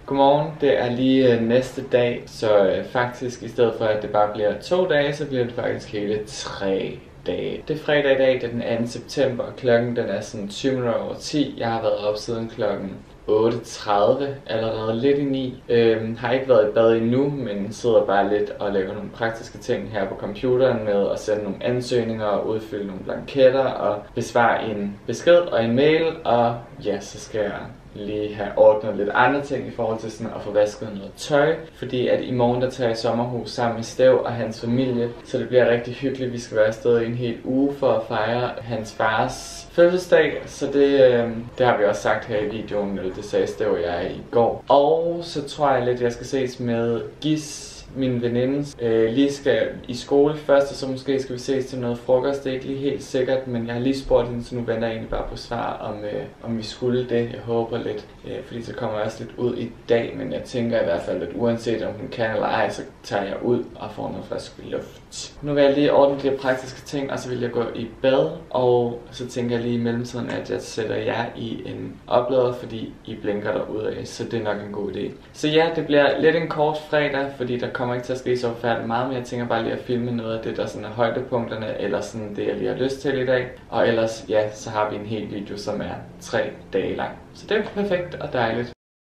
Godmorgen, det er lige næste dag, så faktisk i stedet for at det bare bliver 2 dage, så bliver det faktisk hele 3 dage. Det er fredag i dag, det er den 2. september, og klokken den er sådan 10:20. Jeg har været op siden klokken 8:30, allerede lidt i 9. Har ikke været i bad endnu, men sidder bare lidt og laver nogle praktiske ting her på computeren med at sende nogle ansøgninger og udfylde nogle blanketter og besvare en besked og en mail, og ja, så skal jeg lige have ordnet lidt andre ting i forhold til sådan at få vasket noget tøj, fordi at i morgen der tager jeg i sommerhus sammen med Stev og hans familie, så det bliver rigtig hyggeligt. Vi skal være afsted i en hel uge for at fejre hans fars fødselsdag, så det har vi også sagt her i videoen, eller det sagde Stev og jeg i går. Og så tror jeg lidt, jeg skal ses med Gis, min veninde, lige skal i skole først, og så måske skal vi ses til noget frokost. Det er ikke lige helt sikkert, men jeg har lige spurgt hende, så nu venter jeg egentlig bare på svar, om vi skulle det. Jeg håber lidt, fordi så kommer jeg også lidt ud i dag, men jeg tænker i hvert fald, at uanset om hun kan eller ej, så tager jeg ud og får noget frisk luft. Nu vil jeg lige ordne de praktiske ting, og så vil jeg gå i bad, og så tænker jeg lige i mellemtiden, at jeg sætter jer i en oplader, fordi I blinker derudad, så det er nok en god idé. Så ja, det bliver lidt en kort fredag, fordi der kommer ikke til at ske så færdigt meget, men jeg tænker bare lige at filme noget af det, der sådan er højdepunkterne, eller sådan det, jeg lige har lyst til i dag. Og ellers, ja, så har vi en hel video, som er 3 dage lang. Så det er perfekt og dejligt.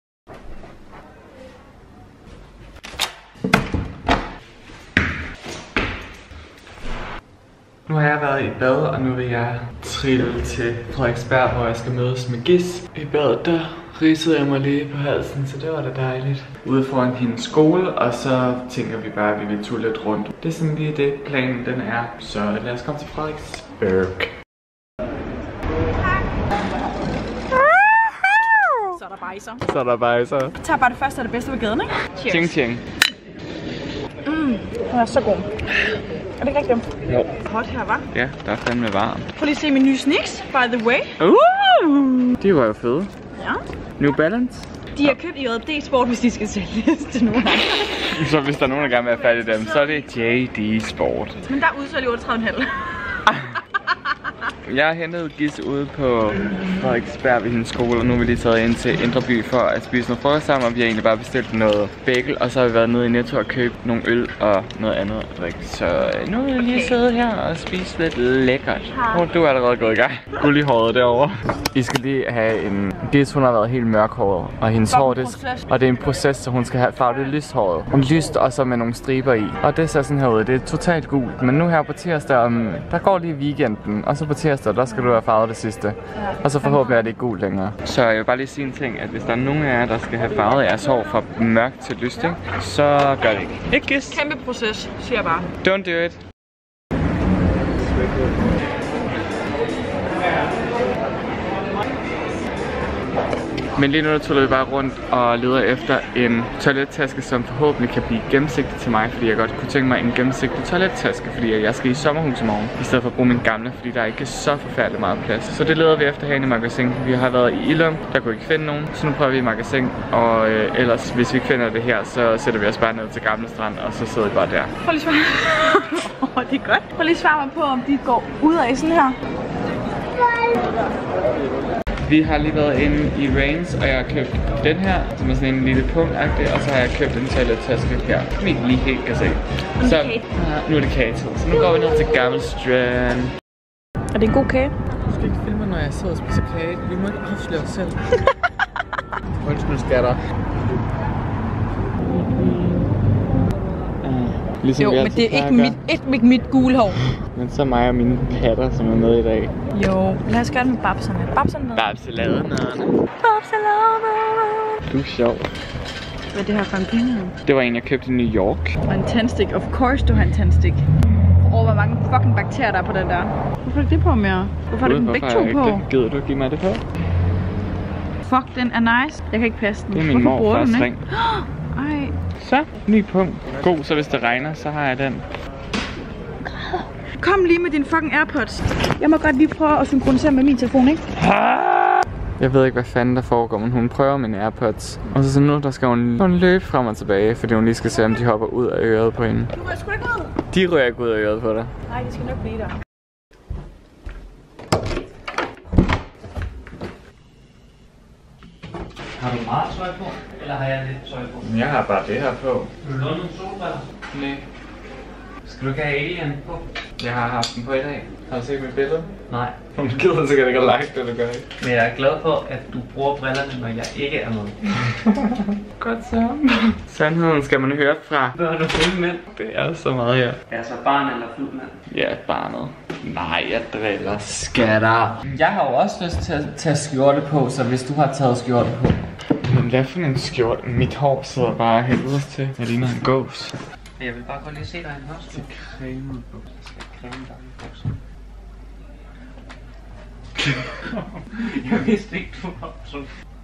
Nu har jeg været i bad, og nu vil jeg trille til Frederiksberg, hvor jeg skal mødes med Gis. I badet der ridsede jeg mig lige på halsen, så det var da dejligt. Ude foran hendes skole, og så tænker vi bare, at vi vil tulle lidt rundt. Det er sådan lige det, planen den er. Så lad os komme til Frederiksberg. Så er der bajser. Så er der bajser. Jeg tager bare det første og det bedste ved gaden, ikke? Cheers. Tjing tjing. Den er så god. Er det ikke rigtigt? Jo. Hot her, hva'? Ja, der er fandme varmt. Prøv lige at se mine nye sneaks, by the way. De var jo fede. Ja. New Balance. De har købt i JD Sport, hvis de skal sælges til nogen. Så hvis der er nogen, der gerne vil have fat i dem, så er det JD Sport. Men der er udsolgt i 38,5. Jeg har hentet Gis ude på Frederiksberg ved hendes skole, og nu er vi lige taget ind til Indre By for at spise noget frokost sammen, og vi har egentlig bare bestilt noget bagel, og så har vi været nede i Netto og købt nogle øl og noget andet at drikke. Så nu er jeg lige siddet her og spise lidt lækkert. Du er allerede gået i gang. Guld i håret derovre. I skal lige have en... Gis, hun har været helt mørkhåret, og hendes hår, og det er en proces, så hun skal have farvet lyshåret. Lyst og så med nogle striber i. Og det ser sådan her ud. Det er totalt gult, men nu her på tirsdag, der går lige weekenden, og så på tirsdag, der skal du have farvet det sidste. Og så forhåbentlig er det ikke gult længere. Så jeg vil bare lige sige en ting, at hvis der er nogen af jer, der skal have farvet jeres hår fra mørkt til lyst, ikke? Så gør det ikke. Ikke Gis? Kæmpe proces, siger jeg bare. Don't do it. Men lige nu der tuller vi bare rundt og leder efter en toilettaske, som forhåbentlig kan blive gennemsigtig til mig, fordi jeg godt kunne tænke mig en gennemsigtig toilettaske, fordi jeg skal i sommerhus i morgen, i stedet for at bruge min gamle, fordi der ikke er så forfærdeligt meget plads. Så det leder vi efter herinde i magasin. Vi har været i Illum, der kunne ikke finde nogen, så nu prøver vi i magasin, og ellers hvis vi ikke finder det her, så sætter vi os bare ned til Gamle Strand, og så sidder vi bare der. Prøv lige svare. Det er godt. Prøv lige svare mig på, om de går ud af sådan her. Vi har lige været inde i Reigns, og jeg har købt den her, som er sådan en lille punktagtig, og så har jeg købt en toilettaske her, som ikke lige helt kan se. Så nu er det kagetid, så nu går vi ned til Gamle Strand. Er det en god kage? Du skal ikke filme mig, når jeg sidder og spiser kage. Vi må ikke afsløre os selv. Undskyld, skatter. Ligesom jo, men det er ikke mit gule hår. Men så mig og mine katter, som er med i dag. Jo, lad os gøre det med babserne. Babserne med. Babseladerne. Babseladerne. Du er sjov. Hvad er det her for en penge? Det var en, jeg købte i New York. Og en tændstik. Of course, du har en tændstik. Hvor mange fucking bakterier der er på den der. Hvorfor er det på mere? Hvorfor er det den begge to på? Gider du give mig det på? Fuck, den er nice. Jeg kan ikke passe den. Det er min morfars ring. Ej. Så, ny punkt. God, så hvis det regner, så har jeg den. Kom lige med din fucking AirPods. Jeg må godt lige prøve at synkronisere med min telefon, ikke? Jeg ved ikke, hvad fanden der foregår, men hun prøver mine AirPods. Og så nu, der skal hun løbe frem og tilbage, fordi hun lige skal se, om de hopper ud af øret på hende. Du rører sgu ikke ud. De rører ikke ud af øret på dig. Nej, det skal nok blive der. Har du meget tøj på? Eller har jeg lidt tøj på? Jeg har bare det her på. Vil du låne nogle solbriller? Nej. Skal du ikke have alien på? Jeg har haft den på i dag. Har du set mit billede? Nej. Om du gider, så kan det ikke like det, du gør ikke. Men jeg er glad for, at du bruger brillerne, når jeg ikke er med. Godt så. Sandheden skal man høre fra. Børn og fulde mænd. Det er så meget her. Altså barn eller fuld mand? Ja, barnet. Nej, jeg driller skatter. Jeg har jo også lyst til at tage skjorte på, så hvis du har taget skjorte på. Men hvad for en skjorte? Mit hår sidder bare helvedes til. Jeg ligner en gås. Jeg vil bare godt lige se dig en hørste. Cremet på. Jeg skal creme dig i buksen. Jeg vidste ikke, du var så.